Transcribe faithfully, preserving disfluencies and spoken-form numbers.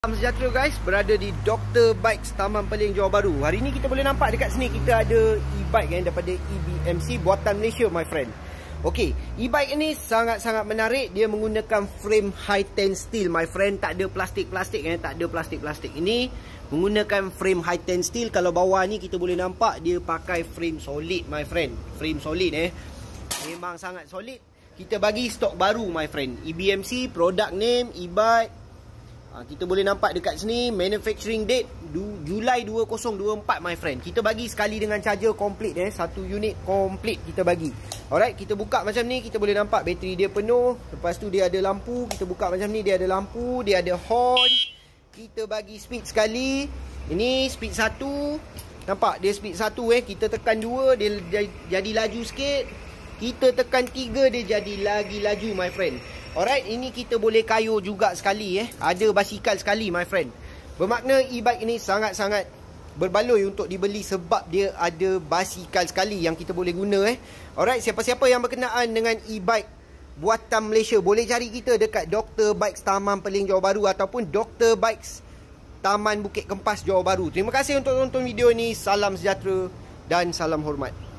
Salam sejahtera guys, berada di Doctor Bikes Taman Peleng Johor Bahru. Hari ni kita boleh nampak dekat sini kita ada e-bike kan daripada E B M C buatan Malaysia my friend. Okey, e-bike ini sangat-sangat menarik. Dia menggunakan frame high ten steel my friend, tak ada plastik-plastik kan, tak ada plastik-plastik. Ini menggunakan frame high ten steel. Kalau bawah ni kita boleh nampak dia pakai frame solid my friend. Frame solid eh. Memang sangat solid. Kita bagi stok baru my friend. E B M C product name e-bike. Ha, kita boleh nampak dekat sini manufacturing date Julai dua ribu dua puluh empat my friend. Kita bagi sekali dengan charger complete eh, satu unit complete kita bagi. Alright, kita buka macam ni, kita boleh nampak bateri dia penuh. Lepas tu dia ada lampu, kita buka macam ni, dia ada lampu, dia ada horn. Kita bagi speed sekali. Ini speed satu. Nampak dia speed satu eh, kita tekan dua dia jadi laju sikit. Kita tekan tiga dia jadi lagi laju my friend. Alright, ini kita boleh kayuh juga sekali eh. Ada basikal sekali my friend. Bermakna e-bike ini sangat-sangat berbaloi untuk dibeli sebab dia ada basikal sekali yang kita boleh guna eh. Alright, siapa-siapa yang berkenaan dengan e-bike buatan Malaysia boleh cari kita dekat Doctor Bikes Taman Peleng Johor Bahru ataupun Doctor Bikes Taman Bukit Kempas Johor Bahru. Terima kasih untuk tonton video ni. Salam sejahtera dan salam hormat.